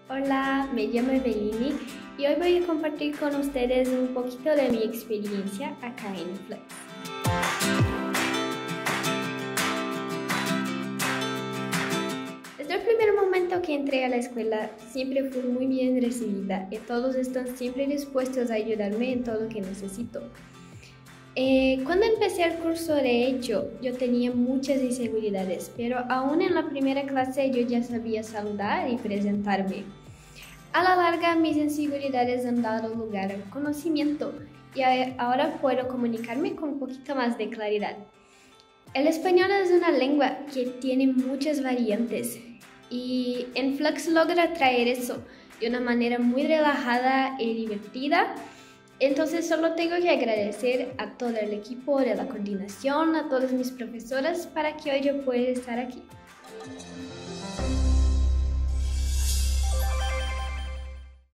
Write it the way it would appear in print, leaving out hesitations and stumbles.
Hola, me llamo Evelini y hoy voy a compartir con ustedes un poquito de mi experiencia acá en Flex. Desde el primer momento que entré a la escuela siempre fui muy bien recibida y todos están siempre dispuestos a ayudarme en todo lo que necesito. Cuando empecé el curso de hecho, yo tenía muchas inseguridades, pero aún en la primera clase yo ya sabía saludar y presentarme. A la larga, mis inseguridades han dado lugar al conocimiento y ahora puedo comunicarme con un poquito más de claridad. El español es una lengua que tiene muchas variantes y en Flux logra traer eso de una manera muy relajada y divertida. Entonces solo tengo que agradecer a todo el equipo de la coordinación, a todas mis profesoras para que hoy yo pueda estar aquí.